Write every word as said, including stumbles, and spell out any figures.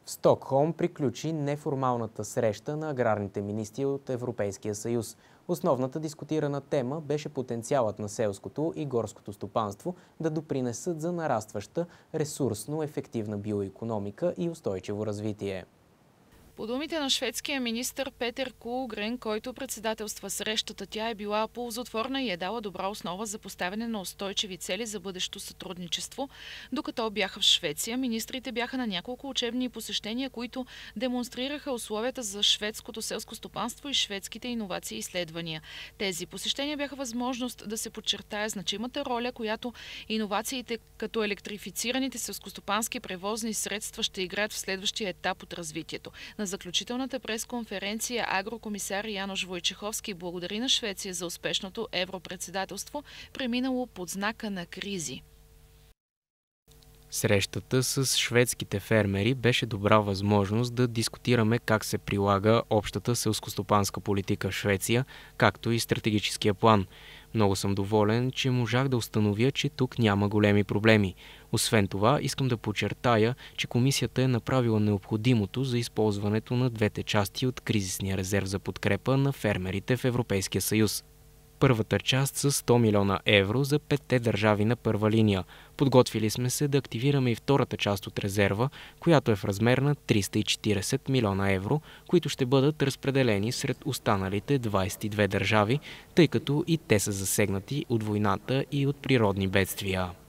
В Стокхолм приключи неформалната среща на аграрните министри от Европейския съюз. Основната дискутирана тема беше потенциалът на селското и горското стопанство да допринесат за нарастваща ресурсно ефективна биоикономика и устойчиво развитие. По думите на шведския министър Петер Кулгрен, който председателства срещата, тя е била ползотворна и е дала добра основа за поставяне на устойчиви цели за бъдещо сътрудничество. Докато бяха в Швеция, министрите бяха на няколко учебни посещения, които демонстрираха условията за шведското селско стопанство и шведските иновации и изследвания. Тези посещения бяха възможност да се подчертае значимата роля, която иновациите като електрифицираните селскостопански превозни средства ще играят в следващия етап от развитието. На заключителната пресконференция агрокомисар Янош Войчеховски благодари на Швеция за успешното европредседателство, преминало под знака на кризи. Срещата с шведските фермери беше добра възможност да дискутираме как се прилага общата селскостопанска политика в Швеция, както и стратегическия план. Много съм доволен, че можах да установя, че тук няма големи проблеми. Освен това, искам да подчертая, че комисията е направила необходимото за използването на двете части от кризисния резерв за подкрепа на фермерите в Европейския съюз. Първата част с сто милиона евро за петте държави на първа линия. Подготвили сме се да активираме и втората част от резерва, която е в размер на триста и четиридесет милиона евро, които ще бъдат разпределени сред останалите двадесет и две държави, тъй като и те са засегнати от войната и от природни бедствия.